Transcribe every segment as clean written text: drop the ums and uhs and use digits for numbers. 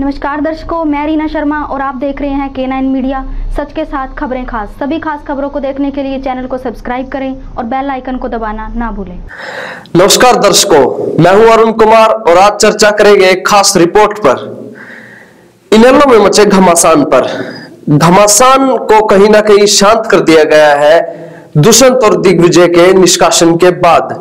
नमस्कार दर्शकों, मैं रीना शर्मा और आप देख रहे हैं K9 मीडिया। सच के साथ खबरें खास। सभी खास खबरों को देखने के लिए चैनल को सब्सक्राइब करें और बेल आइकन को दबाना ना भूलें। नमस्कार दर्शकों, मैं हूं अरुण कुमार और आज चर्चा करेंगे एक खास रिपोर्ट पर। इनेलो में मचे घमासान पर। घमासान को कहीं ना कहीं शांत कर दिया गया है दुष्यंत और दिग्विजय के निष्कासन के बाद।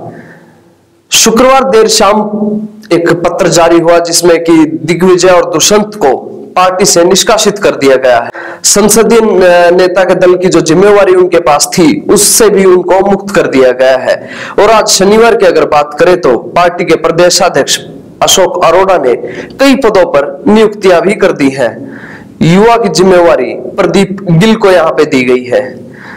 शुक्रवार देर शाम एक पत्र जारी हुआ जिसमें कि दिग्विजय और दुष्यंत को पार्टी से निष्कासित कर दिया गया है। संसदीय नेता के दल की जो जिम्मेवारी उनके पास थी उससे भी उनको मुक्त कर दिया गया है। और आज शनिवार की अगर बात करें तो पार्टी के प्रदेशाध्यक्ष अशोक अरोड़ा ने कई पदों पर नियुक्तियां भी कर दी हैं। युवा की जिम्मेवारी प्रदीप गिल को यहां पे दी गई है।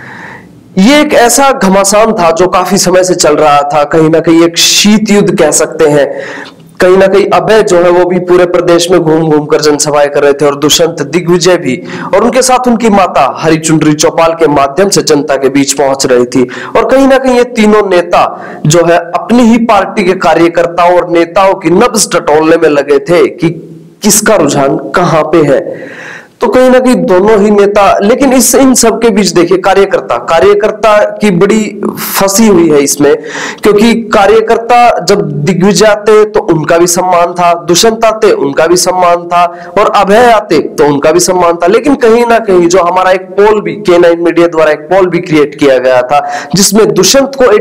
ये एक ऐसा घमासान था जो काफी समय से चल रहा था, कहीं ना कहीं एक शीत युद्ध कह सकते हैं। कहीं ना कहीं अभय जो है वो भी पूरे प्रदेश में घूम घूम कर जनसभाएं कर रहे थे और दुष्यंत दिग्विजय भी, और उनके साथ उनकी माता हरिचुनरी चौपाल के माध्यम से जनता के बीच पहुंच रही थी। और कहीं ना कहीं ये तीनों नेता जो है अपनी ही पार्टी के कार्यकर्ताओं और नेताओं की नब्ज टटोलने में लगे थे कि किसका रुझान कहां पे है। तो कहीं ना कहीं दोनों ही नेता, लेकिन इन सब के बीच देखिए कार्यकर्ता की बड़ी फंसी हुई है इसमें, क्योंकि कार्यकर्ता जब दिग्विजय आते तो उनका भी सम्मान था, दुष्यंत आते उनका भी सम्मान था, और अभय आते तो उनका भी सम्मान था। लेकिन कहीं ना कहीं जो हमारा एक पोल भी K9 मीडिया द्वारा एक पोल भी क्रिएट किया गया था जिसमें दुष्यंत को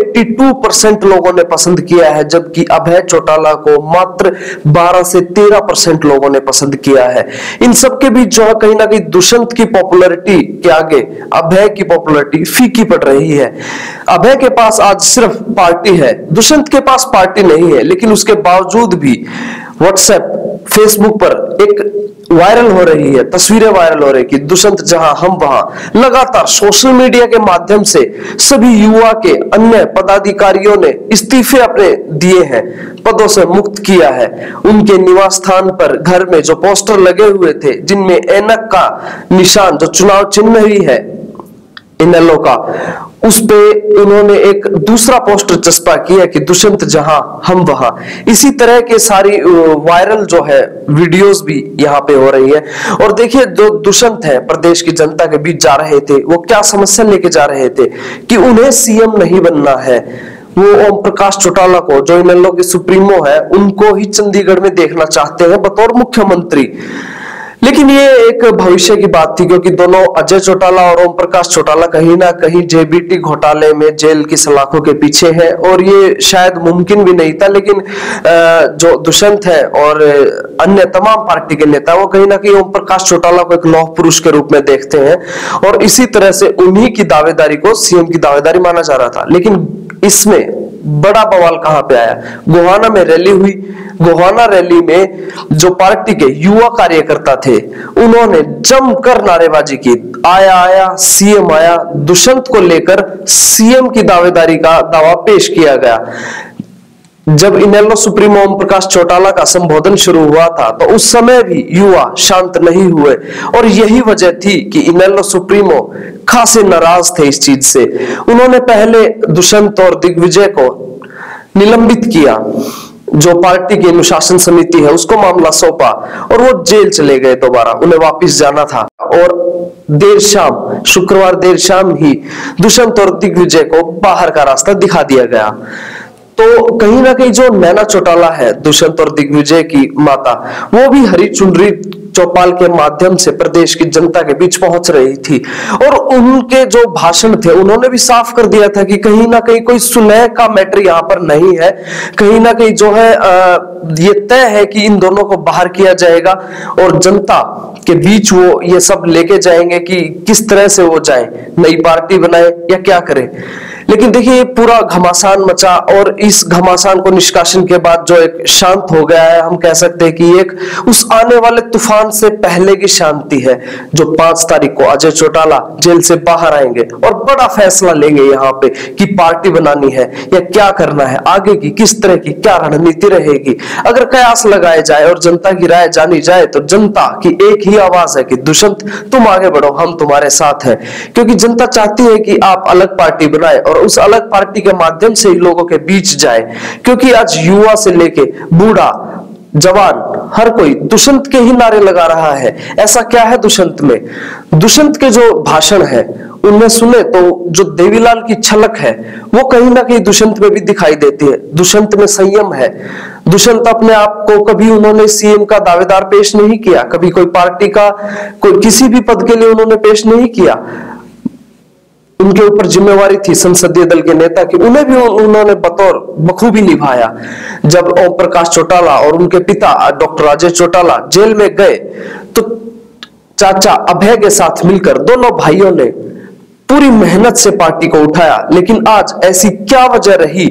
82% लोगों ने पसंद किया है, जबकि अभय चौटाला को मात्र 12 से 13% लोगों ने पसंद किया है। इन सबके बीच जो है कहीं ना कहीं दुष्यंत की पॉपुलैरिटी के आगे अभय की पॉपुलैरिटी फीकी पड़ रही है। अभय के पास आज सिर्फ पार्टी है, दुष्यंत के पास पार्टी नहीं है, लेकिन उसके बावजूद भी व्हाट्सएप फेसबुक पर एक वायरल हो रही है, तस्वीरें वायरल हो रही कि दुष्यंत जहां हम वहां। लगातार सोशल मीडिया के माध्यम से सभी युवा के अन्य पदाधिकारियों ने इस्तीफे अपने दिए हैं, पदों से मुक्त किया है। उनके निवास स्थान पर घर में जो पोस्टर लगे हुए थे जिनमें ऐनक का निशान जो चुनाव चिन्ह ही है इनेलो का, उस पे उन्होंने एक दूसरा पोस्टर चस्पा किया कि दुष्यंत जहां हम वहां। इसी तरह के सारी वायरल जो है वीडियोस भी यहाँ पे हो रही है। और देखिए जो दुष्यंत है प्रदेश की जनता के बीच जा रहे थे, वो क्या समस्या लेके जा रहे थे कि उन्हें सीएम नहीं बनना है। वो ओम प्रकाश चौटाला को जो इनेलो के सुप्रीमो है उनको ही चंडीगढ़ में देखना चाहते हैं बतौर मुख्यमंत्री। लेकिन ये एक भविष्य की बात थी, क्योंकि दोनों अजय चौटाला और ओम प्रकाश चौटाला कहीं ना कहीं जेबीटी घोटाले में जेल की सलाखों के पीछे है और ये शायद मुमकिन भी नहीं था। लेकिन जो दुष्यंत है और अन्य तमाम पार्टी के नेता वो कहीं ना कहीं ओम प्रकाश चौटाला को एक लौह पुरुष के रूप में देखते हैं और इसी तरह से उन्हीं की दावेदारी को सीएम की दावेदारी माना जा रहा था। लेकिन इसमें बड़ा बवाल कहां पे आया, गोहाना में रैली हुई। गोहाना रैली में जो पार्टी के युवा कार्यकर्ता थे उन्होंने जमकर नारेबाजी की, आया आया सीएम आया। दुष्यंत को लेकर सीएम की दावेदारी का दावा पेश किया गया। जब इनेलो सुप्रीमो ओम प्रकाश चौटाला का संबोधन शुरू हुआ था तो उस समय भी युवा शांत नहीं हुए और यही वजह थी कि इनेलो सुप्रीमो खासे नाराज थे इस चीज से। उन्होंने पहले दुष्यंत और दिग्विजय को निलंबित किया, जो पार्टी की अनुशासन समिति है उसको मामला सौंपा और वो जेल चले गए। दोबारा उन्हें वापस जाना था और देर शाम, शुक्रवार देर शाम ही दुष्यंत और दिग्विजय को बाहर का रास्ता दिखा दिया गया। तो कहीं ना कहीं जो नैना चौटाला है दुष्यंत और दिग्विजय की माता, वो भी हरिचुनरी चौपाल के माध्यम से प्रदेश की जनता के बीच पहुंच रही थी और उनके जो भाषण थे उन्होंने भी साफ कर दिया था कि कहीं ना कहीं कोई सुलह का मैटर यहाँ पर नहीं है। कहीं ना कहीं जो है ये तय है कि इन दोनों को बाहर किया जाएगा और जनता के बीच वो ये सब लेके जाएंगे कि किस तरह से वो जाए, नई पार्टी बनाए या क्या करें। लेकिन देखिए ये पूरा घमासान मचा और इस घमासान को निष्कासन के बाद जो एक शांत हो गया है, हम कह सकते हैं कि एक उस आने वाले तूफान से पहले की शांति है जो 5 तारीख को अजय चौटाला जेल से बाहर आएंगे और बड़ा फैसला लेंगे यहाँ पे कि पार्टी बनानी है या क्या करना है, आगे की किस तरह की क्या रणनीति रहेगी। अगर कयास लगाए जाए और जनता की राय जानी जाए तो जनता की एक ही आवाज है कि दुष्यंत तुम आगे बढ़ो, हम तुम्हारे साथ हैं। क्योंकि जनता चाहती है कि आप अलग पार्टी बनाए और उस अलग पार्टी के माध्यम से ही लोगों के बीच जाए, क्योंकि आज युवा से लेके बूढ़ा जवान, हर कोई दुष्यंत के ही नारे लगा रहा है। ऐसा क्या है दुष्यंत में? दुष्यंत के जो भाषण है उनमें सुने तो जो देवीलाल की छलक है वो कहीं ना कहीं दुष्यंत में भी दिखाई देती है। दुष्यंत में संयम है। दुष्यंत अपने आप को कभी उन्होंने सीएम का दावेदार पेश नहीं किया, कभी कोई पार्टी का कोई किसी भी पद के लिए उन्होंने पेश नहीं किया। उनके ऊपर जिम्मेवारी थी संसदीय दल के नेता की, उन्हें भी उन्होंने बतौर बखूबी निभाया। जब ओम प्रकाश चौटाला और उनके पिता डॉक्टर राजेश चौटाला जेल में गए तो चाचा अभय के साथ मिलकर दोनों भाइयों ने पूरी मेहनत से पार्टी को उठाया। लेकिन आज ऐसी क्या वजह रही,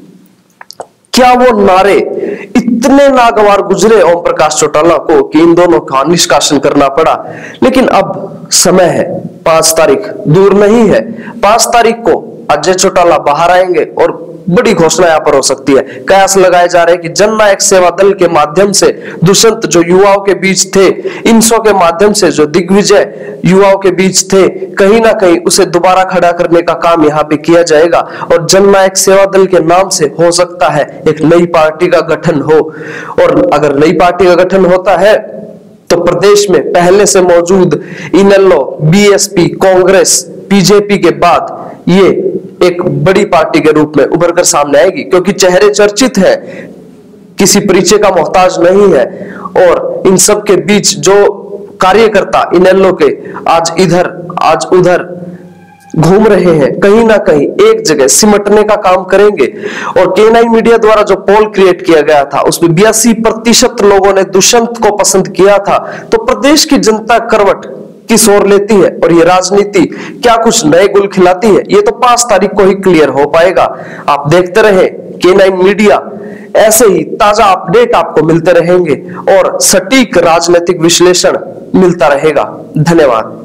क्या वो नारे इतने नागवार गुजरे ओम प्रकाश चौटाला को कि इन दोनों का निष्कासन करना पड़ा? लेकिन अब समय है, 5 तारीख दूर नहीं है। 5 तारीख को अजय चौटाला बाहर आएंगे और बड़ी घोषणा यहां पर हो सकती है। कयास लगाए जा रहे हैं कि जननायक सेवा दल के माध्यम से दुष्यंत जो युवाओं के बीच थे, इंसो के माध्यम से जो दिग्विजय युवाओं के बीच थे, कहीं ना कहीं उसे दोबारा खड़ा करने का काम यहाँ पे किया जाएगा। और जननायक सेवा दल के नाम से हो सकता है एक नई पार्टी का गठन हो। और अगर नई पार्टी का गठन होता है तो प्रदेश में पहले से मौजूद इनेलो, बीएसपी, कांग्रेस, बीजेपी के बाद ये एक बड़ी पार्टी के रूप में उभर कर सामने आएगी, क्योंकि चेहरे चर्चित है, किसी परिचय का मोहताज नहीं है। और इन सब के बीच जो कार्यकर्ता इनेलो के आज इधर आज उधर घूम रहे हैं, कहीं ना कहीं एक जगह सिमटने का काम करेंगे। और K9 मीडिया द्वारा जो पोल क्रिएट किया गया था उसमें 82% लोगों ने दुष्यंत को पसंद किया था। तो प्रदेश की जनता करवट किस ओर लेती है और ये राजनीति क्या कुछ नए गुल खिलाती है, ये तो 5 तारीख को ही क्लियर हो पाएगा। आप देखते रहे K9 मीडिया, ऐसे ही ताजा अपडेट आपको मिलते रहेंगे और सटीक राजनीतिक विश्लेषण मिलता रहेगा। धन्यवाद।